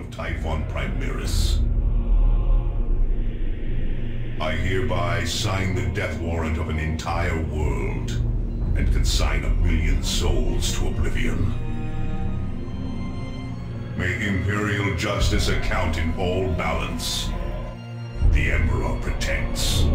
of Typhon Primaris. I hereby sign the death warrant of an entire world, and consign 1,000,000 souls to oblivion. May Imperial justice account in all balance. The Emperor protects.